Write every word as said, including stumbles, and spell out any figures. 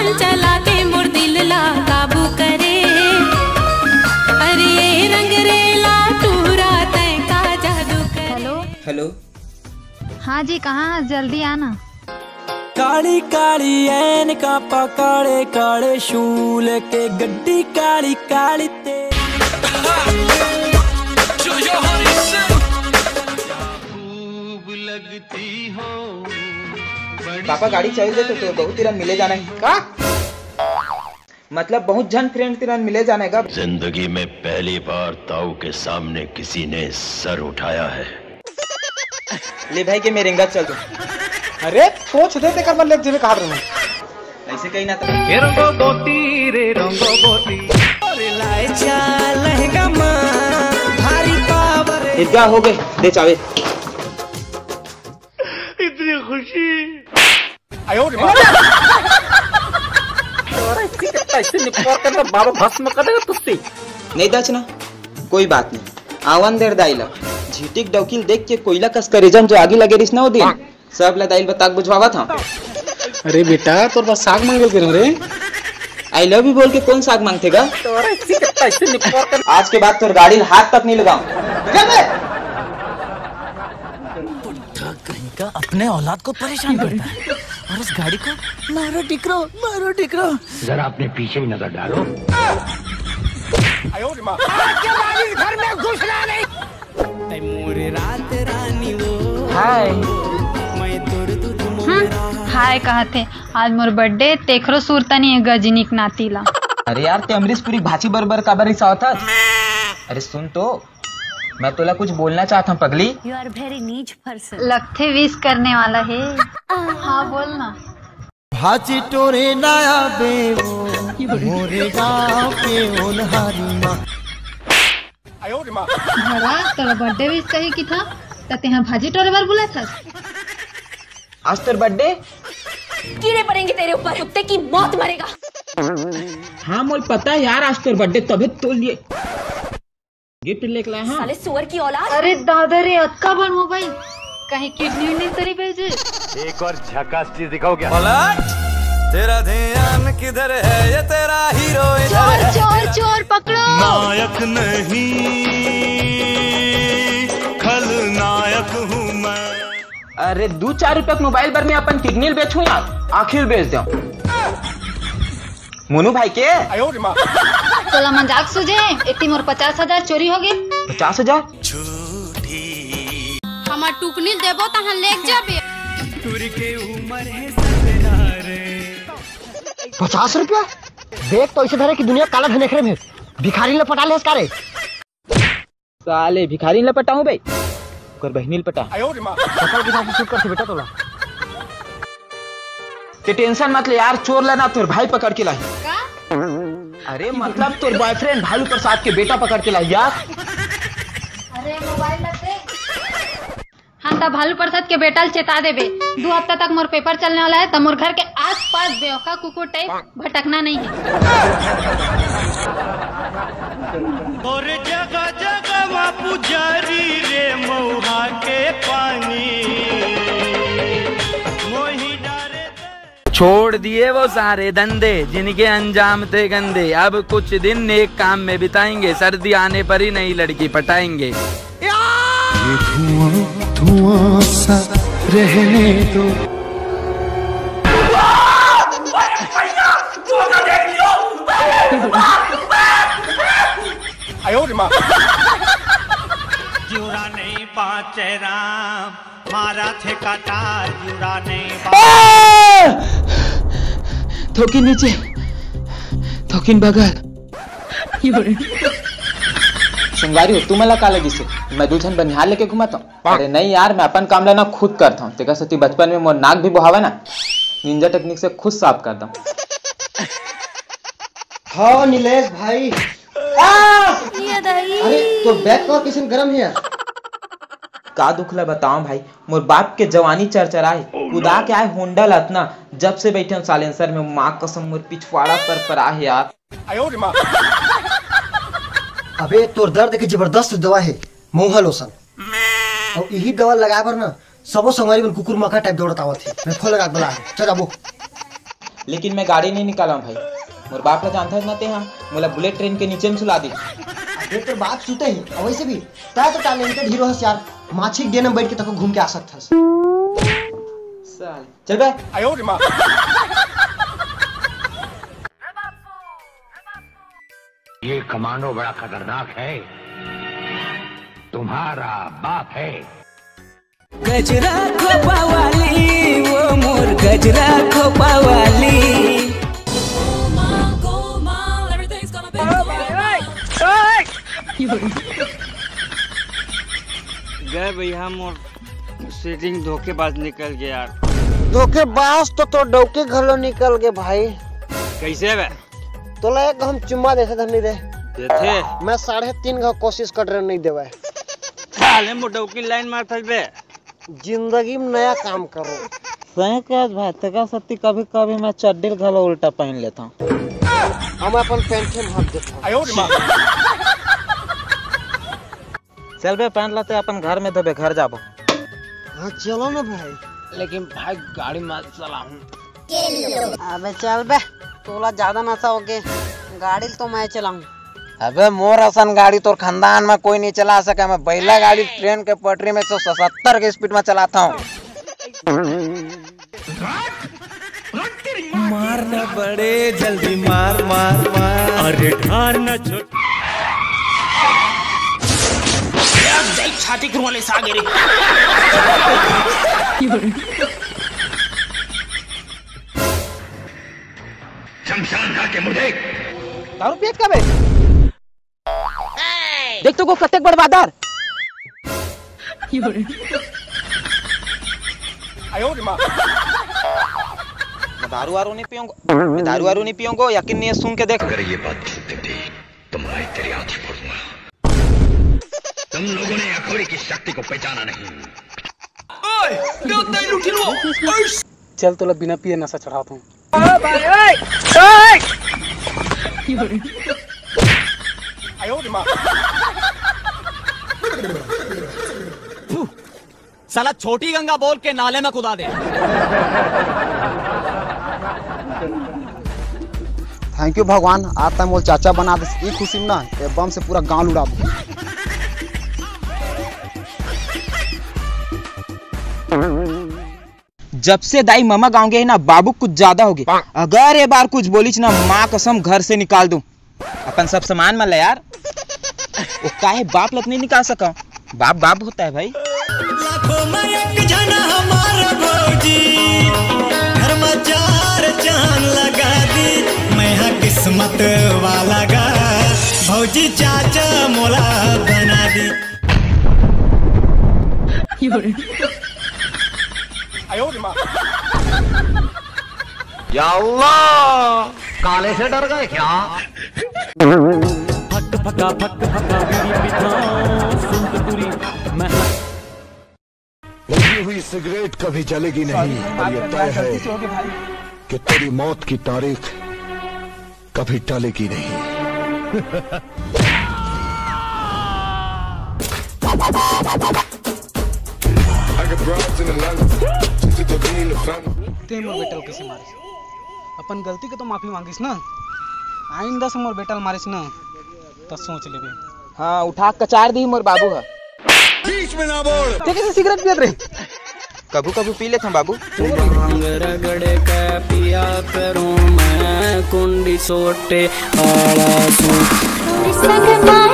चंचला के मोर दिल ला काबू करे। अरे रंग रेला टूरा तय का जादू करे। Hello hello. हाँ जी, कहाँ? जल्दी आना। काली काली ऐन का काले काले शूल के गड्डी काली काली ते खूब लगती हो। पापा गाड़ी चल दे तो, तो बहुत तिरन मिले जाना है का? मतलब बहुत जन फ्रेंड तिरन मिले जाने का। जिंदगी में पहली बार ताऊ के सामने किसी ने सर उठाया है। ले भाई के मेरेंगा चल तू। अरे पोछ देते कर मतलब जिवे कहा रहा ऐसे कहीं ना तो रंगो बोती रे रंगो बोती अरे लाए चा लहंगा मां भारी पावर ईदगाह हो गए दे चावे। इतनी खुशी। आयो रे ऐसे निकोर करना बाबा भस्म कर देगा तुझसे। नहीं दचना कोई बात नहीं। आवन देर दाइला झीटिक डौकील देख के कोयला कस करेजन जो आगे लगे रिस ना हो दिन सब ला दाइल बताक बुझवावा था। अरे बेटा तोर पास साग मांग लो रे। आई लव यू बोल के कौन साग मांगतेगा? आज के बाद तोर गाड़ी हाथ तक नहीं लगाऊं। कहीं का अपने औलाद को परेशान करता है और उस गाड़ी को मारो टिकरो मारो टिकरो। जरा अपने पीछे भी नजर डालो। घर में घुसना नहीं। मोरे रात रानी वो हाय हाय कहते आज मोर बर्थडे तेखरो सुरता नहीं है गजनिक नातीला। अरे यार ते अमरीश पुरी भाची बरबर का बरी साव था। अरे सुन तो मैं तोला कुछ बोलना चाहता हूँ पगली। यू आर वेरी नीच पर्सन। लगते विश करने वाला है। हाँ बोलना। भाची टोरे नया बेवो मोरे गाँव के ओनहारी माँ। भला तेरा बर्थडे विश कही की था तते यहाँ भाजी टोरे बार बुला था। आज तेरा बर्थडे कीड़े पड़ेंगे तेरे ऊपर, कुत्ते की मौत मरेगा। हाँ मोल पता है यार आज तेरा बर्थडे तभी तो लिए गिफ्ट लेके लाया। हाँ साले सुअर की औलाद। अरे दादा रे अक्का बन मोबाइल कहीं किडनी विडनी तरी भेजे। एक और झकास चीज दिखाओ क्या? तेरा ध्यान किधर है ये तेरा हीरो चोर चोर चोर पकड़ो। नायक नहीं खलनायक हूँ मैं। अरे दो चार रुपए का मोबाइल पर मैं अपन किडनी बेचूं यार आखिर बेच दो मोनू भाई के। तोला मजाक सूझे इतनी मोर पचास हजार चोरी हो गई। पचास हजार हमार टुकनी देबो तहां लेक जाबे। पचास रुपया देख तो ऐसे धरे की दुनिया काला धन में भिखारी लपटा ले इसका रे। साले भिखारी लपटाऊं भाई कर बहनी लपटा। सकल के साथ शूट कर से बेटा तोला। ते टेंशन मत ले यार चोर लेना तोर भाई पकड़ के लाई। अरे मतलब तोर बॉयफ्रेंड भालू प्रसाद के बेटा पकड़ के लाई यार। अरे मोबाइल मत दे। हाँ तब भालू प्रसाद के बेटा चेता देबे दो हफ्ता तक मोर पेपर चलने वाला है तब मोर घर के आस पास बेवका कुकुर टाइप भटकना नहीं है। और जगह जगह माँ पुजारी रे मऊहा के पानी वही डारे। छोड़ दिए वो सारे धंधे जिनके अंजाम थे गंदे। अब कुछ दिन नेक काम में बिताएंगे सर्दी आने पर ही नई लड़की पटाएंगे। ये धुआं धुआं सा रहने दो। जुरा नहीं पाचे राम मारा थे कटार जुरा नहीं। थोकिन नीचे थोकिन बगल संगवारी हो तू मला का लगी से मैं दूल्हन बनिहार लेके घुमाता हूँ। अरे नहीं यार मैं अपन काम लेना खुद करता हूँ। तेरा सती बचपन में मोर नाक भी बहावा ना निंजा टेक्निक से खुद साफ करता हूँ। हाँ नीलेश भाई। अरे तो बैग का किसी गरम है यार। का दुखला बताऊं भाई मोर बाप के जवानी चरचराए कुदा के आए होंडा लतना जब से बैठे हम सालेंसर में माँ कसम मोर पिछवाड़ा पर पर आहे यार। अबे तोर दर्द की जबरदस्त दवा है मोहा लोशन और यही दवा लगाए पर ना सबो संगवारी बन कुकुर मका टाइप दौड़त आवत है। मैं फोन लगा बला चल आबो। लेकिन मैं गाड़ी नहीं निकाला हूँ भाई। मोर बाप ला जानता है ना ते हाँ मोला बुलेट ट्रेन के नीचे में सुला दी। अबे तो बात सुते ही और वैसे भी तय तो टैलेंटेड हीरो है यार, माछी डे में बैठ के तक घूम के आ सकता है। साल चल बे। आयो रे माँ। ये कमांडो बड़ा खतरनाक है, तुम्हारा बाप है। गजरा खोपा वाली वो मोर गजरा खोपा वाली। गए भैया मोर सेटिंग धोखेबाज निकल गया यार। धोखेबाज तो तो डौके घलो निकल गए भाई। कैसे बे? तो लायक हम चुम्मा देते धनी दे देते मैं साढ़े तीन का कोशिश कर रहे नहीं देवे। साले मोटो की लाइन मार था बे। जिंदगी में नया काम करो। सही कह भाई तका सत्ती कभी कभी मैं चड्डी घलो उल्टा पहन लेता हूँ। हम अपन पैंट में भाग देता हूँ। आयो रे माँ। चल बे पहन लाते अपन घर में धोबे घर जाबो। हाँ चलो ना भाई। लेकिन भाई गाड़ी मत चलाऊं। अबे चल बे तोला ज्यादा नशा हो गए, गाड़ी तो मैं चलाऊं। अबे मोर असन गाड़ी तो खानदान में कोई नहीं चला सका। मैं बैला गाड़ी ट्रेन के पटरी में एक सौ सत्तर के स्पीड में चलाता हूँ। मारना बड़े जल्दी मार मार मार। अरे ढारना छोट छाती वाले सागे रे। शमशान घाट के मुर्दे दारू पियत का बे? देख तो को कतेक बर्बादार। आयो रे माँ। मैं दारू वारू नहीं पीऊंगा, मैं दारू वारू नहीं पीऊंगा। यकीन नहीं है सुन के देख। अगर ये बात झूठ निकली तो मैं तेरी आंखें फोड़ूंगा। तुम लोगों ने अखोड़ी की शक्ति को पहचाना नहीं। चल तो बिना पिए नशा चढ़ाता हूँ। आयो रे माँ। साला छोटी गंगा बोल के नाले में कूदा दे। थैंक यू भगवान, आता मोल चाचा बना दे। ये खुशी में ना ये बम से पूरा गांव उड़ा दे। जब से दाई मामा गाँव गए ना बाबू कुछ ज्यादा हो गए। अगर ये बार कुछ बोली ना माँ कसम घर से निकाल दूं। अपन सब सामान में ले यार। वो काहे बाप लत नहीं निकाल सका। बाप बाप होता है भाई। लाखों में एक जना हमारा भौजी, घर में चार चांद लगा दी। मैं हाँ किस्मत वाला गा, भौजी चाचा मोला बना दी। आयो रे माँ। या अल्लाह, काले से डर गए क्या? फक फका फक फका बीड़ी पिता सुंदरी मैं। लगी हुई सिगरेट कभी जलेगी नहीं और ये तय है कि तेरी मौत की तारीख कभी टलेगी नहीं। ते मोर बेटल कैसे मारिस? अपन गलती के तो माफी मांगिस ना। आइंदा से मोर बेटल मारिस ना तो सोच लेबे। हाँ उठा कचार दी मोर बाबू है। बीच में ना बोल। ते कैसे सिगरेट पियत रहे? कबू कबू पी लेते हैं बाबू। भांग रगड़े का पिया करूं मैं कुंडी सोटे आला सू।